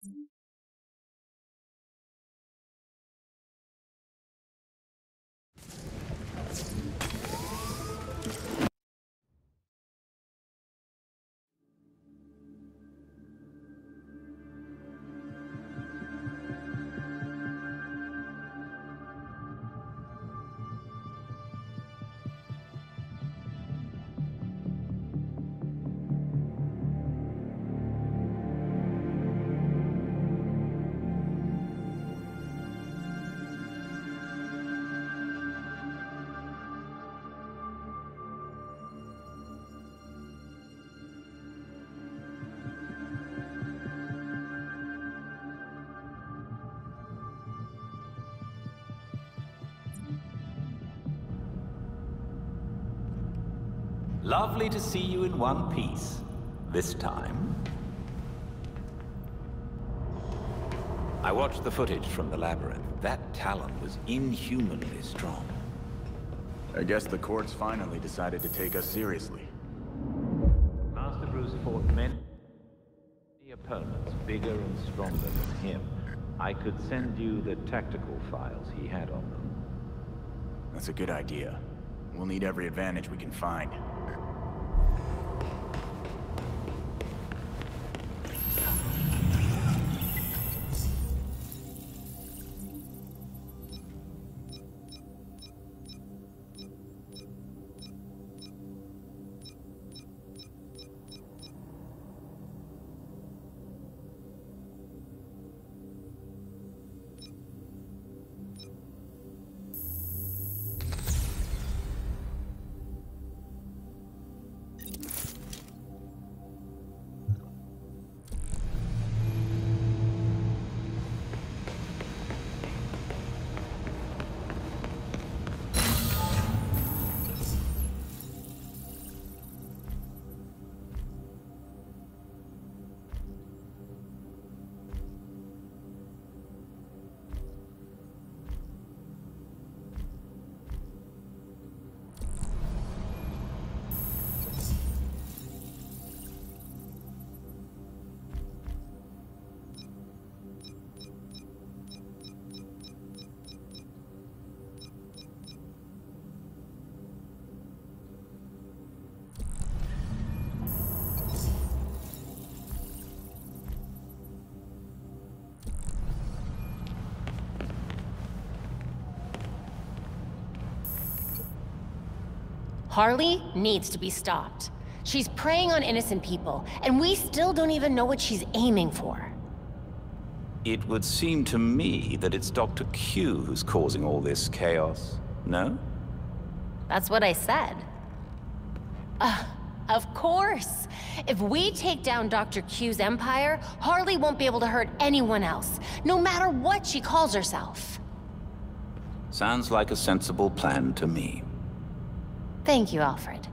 Lovely to see you in one piece. This time. I watched the footage from the labyrinth. That talon was inhumanly strong. I guess the courts finally decided to take us seriously. Master Bruce fought many opponents bigger and stronger than him. I could send you the tactical files he had on them. That's a good idea. We'll need every advantage we can find. Harley needs to be stopped. She's preying on innocent people, and we still don't even know what she's aiming for. It would seem to me that it's Dr. Q who's causing all this chaos, no? That's what I said. Of course! If we take down Dr. Q's empire, Harley won't be able to hurt anyone else, no matter what she calls herself. Sounds like a sensible plan to me. Thank you, Alfred.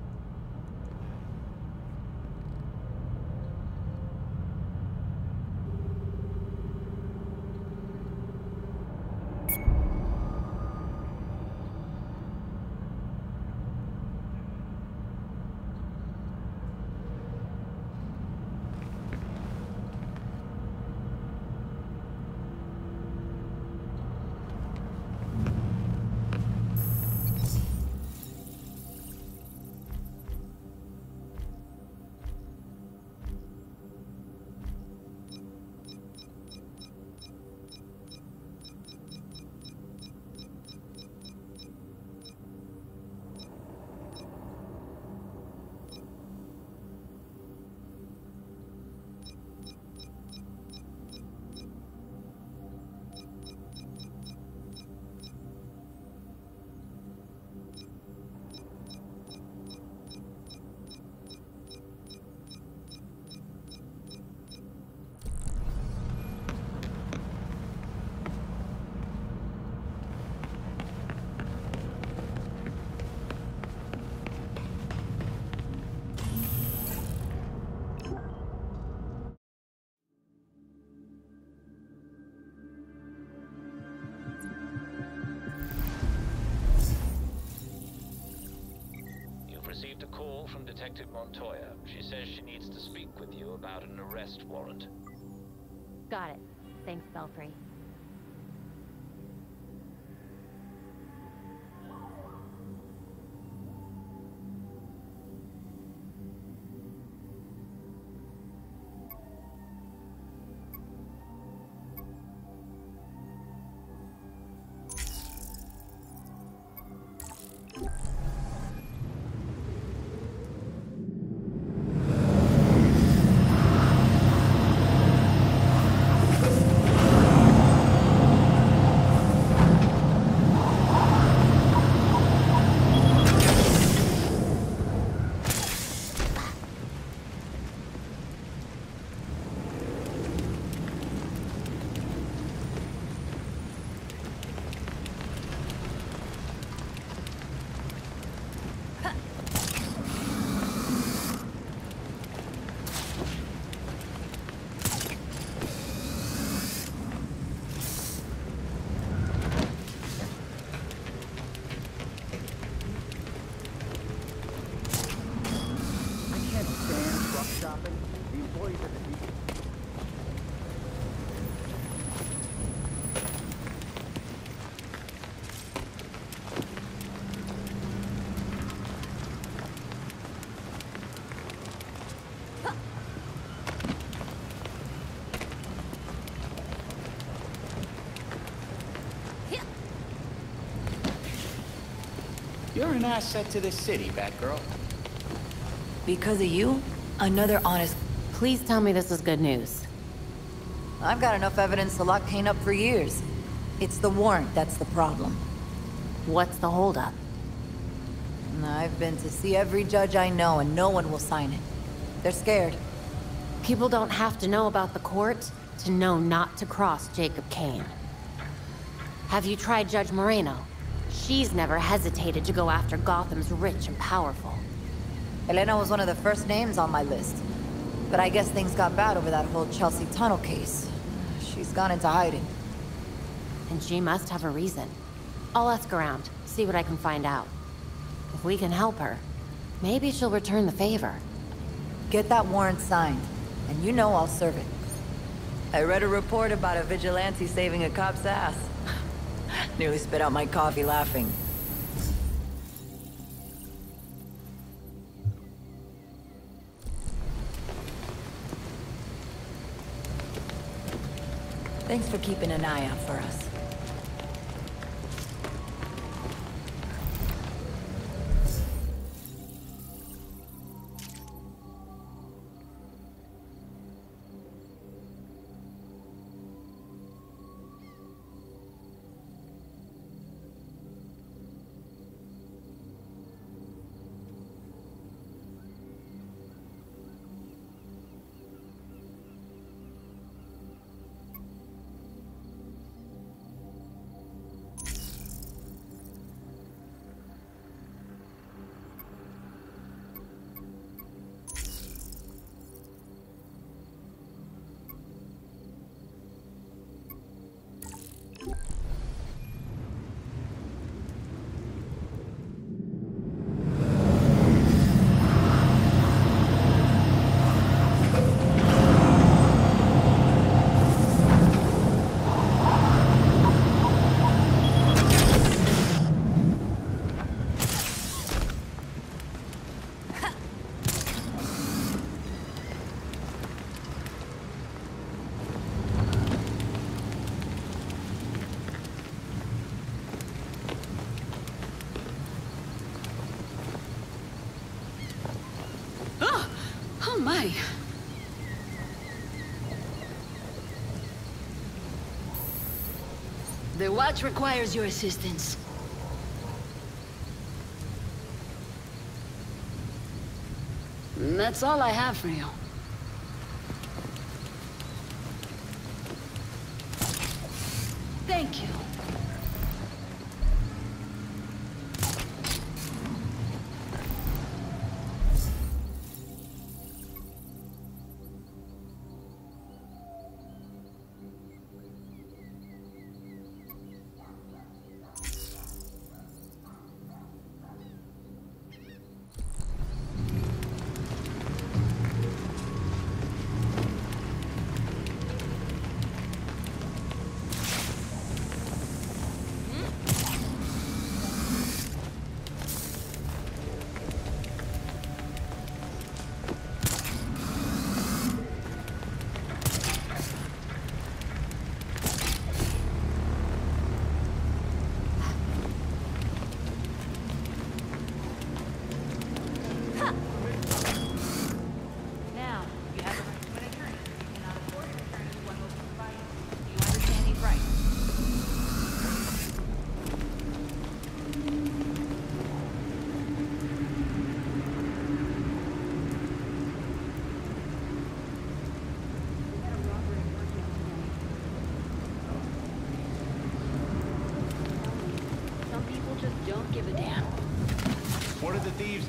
Received a call from Detective Montoya. She says she needs to speak with you about an arrest warrant. Got it. Thanks, Belfry. You're an asset to this city, Batgirl. Because of you, another honest... Please tell me this is good news. I've got enough evidence to lock Kane up for years. It's the warrant that's the problem. What's the holdup? I've been to see every judge I know, and no one will sign it. They're scared. People don't have to know about the court to know not to cross Jacob Kane. Have you tried Judge Moreno? She's never hesitated to go after Gotham's rich and powerful. Elena was one of the first names on my list. But I guess things got bad over that whole Chelsea Tunnel case. She's gone into hiding. And she must have a reason. I'll ask around, see what I can find out. If we can help her, maybe she'll return the favor. Get that warrant signed, and you know I'll serve it. I read a report about a vigilante saving a cop's ass. Nearly spit out my coffee laughing. Thanks for keeping an eye out for us. Oh my. The watch requires your assistance. That's all I have for you. Thank you.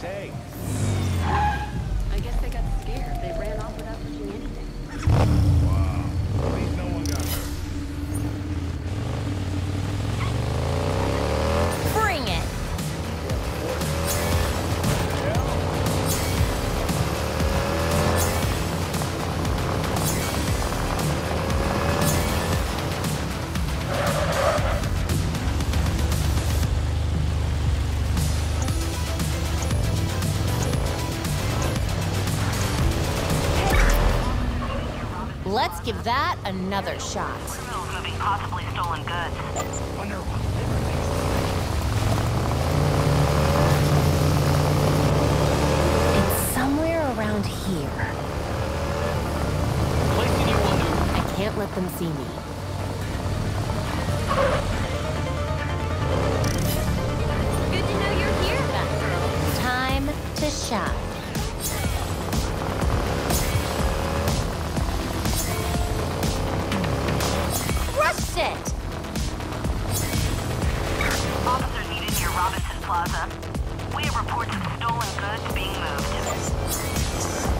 Say, I guess they got scared. They ran off without touching anything. wow, at least no one got hurt. Bring it! Let's give that another shot. Criminals moving possibly stolen goods. It's somewhere around here. I can't let them see me. Good to know you're here, Batgirl. Time to shine. Crushed it! Officers needed near Robinson Plaza. We have reports of stolen goods being moved.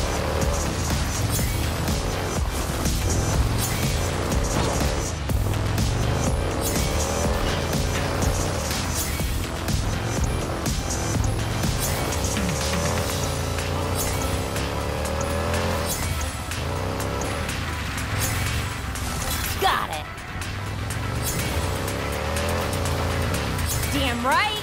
Got it! Damn right!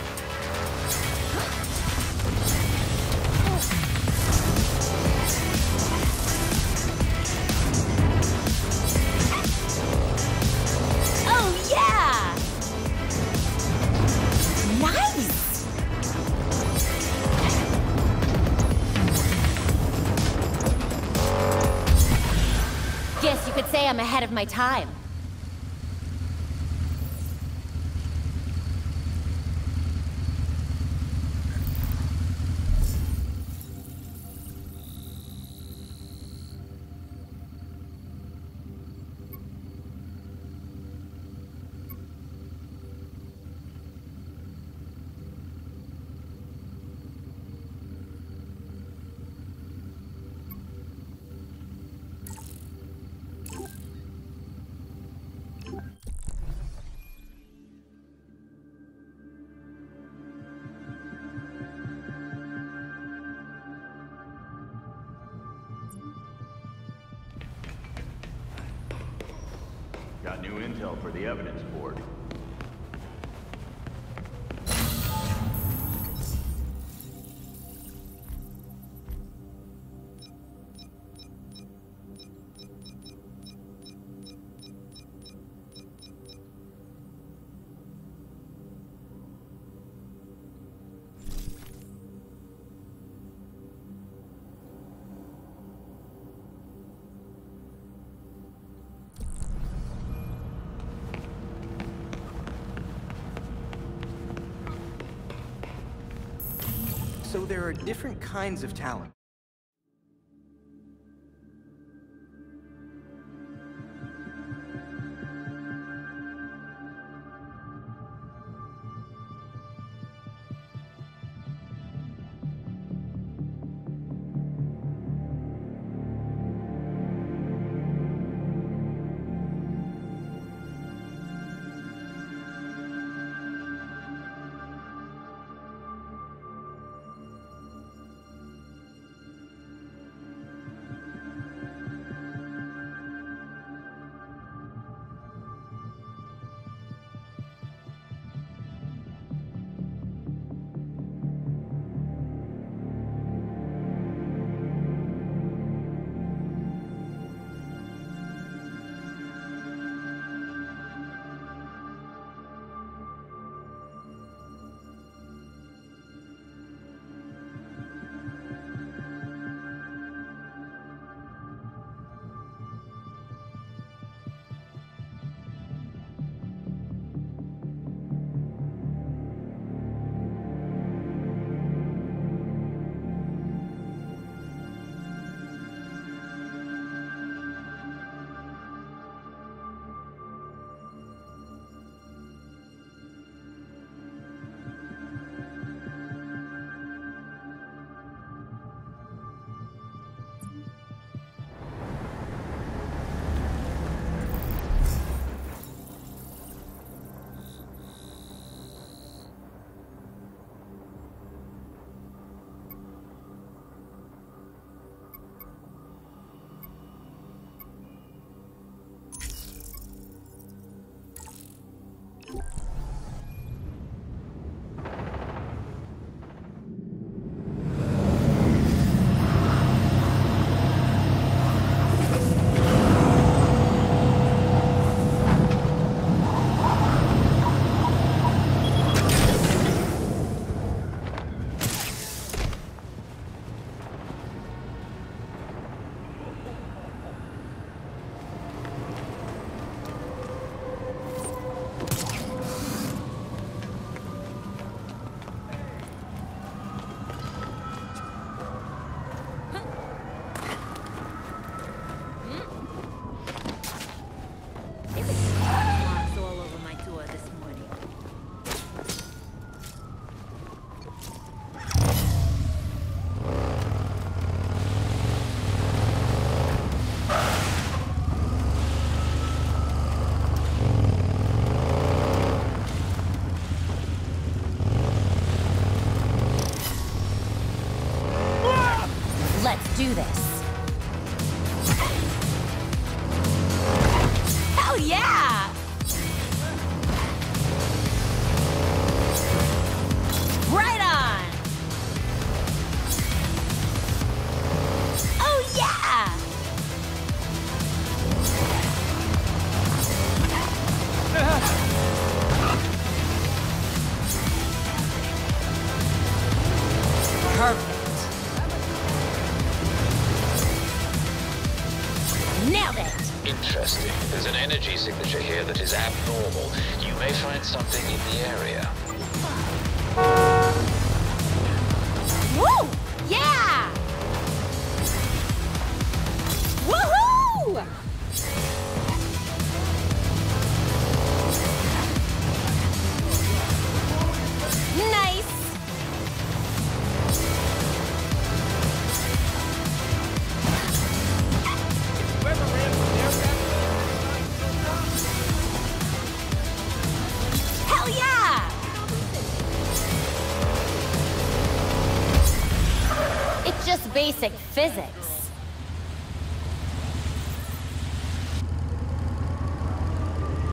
Oh yeah! Nice! Guess you could say I'm ahead of my time. Got new intel for the evidence board. So there are different kinds of talent. yeah! Right on! Oh, yeah! Perfect. Nailed it! Interesting. There's an energy signature here that is abnormal. You may find something in the area. Woo! Yeah! Woohoo! Nice! Hell yeah! It's just basic physics.